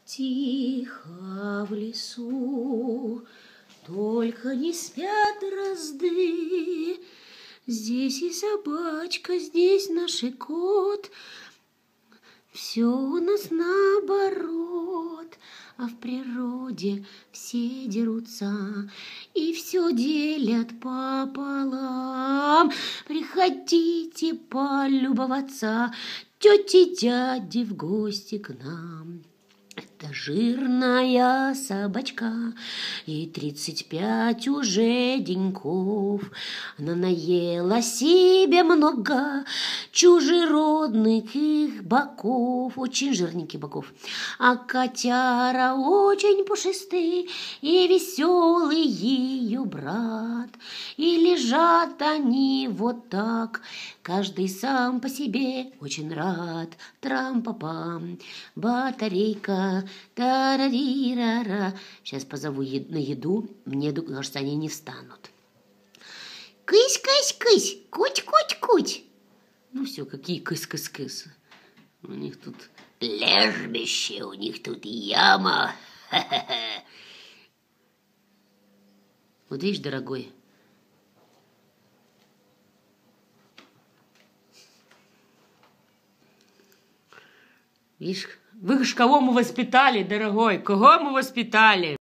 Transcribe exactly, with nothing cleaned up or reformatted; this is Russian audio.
Тихо в лесу, только не спят дрозды. Здесь и собачка, здесь наш и кот. Все у нас наоборот, а в природе все дерутся и все делят пополам. Приходите полюбоваться, тети, дяди в гости к нам. Это жирная собачка, ей тридцать пять уже деньков. Она наела себе много чужеродных их боков, очень жирненьких боков. А котяра очень пушистый и веселый ее брат. И лежат они вот так, каждый сам по себе очень рад. Трам-па-пам, батарейка, та-ра-ри-ра-ра. Сейчас позову ед- на еду, мне кажется, они не встанут. Кысь-кысь-кысь, куть-куть-куть. Ну все, какие кыс-кыс-кыс. У них тут лежбище, у них тут яма. Ха-ха-ха. Вот видишь, дорогой, видишь, вы ж кого мы воспитали, дорогой? Кого мы воспитали?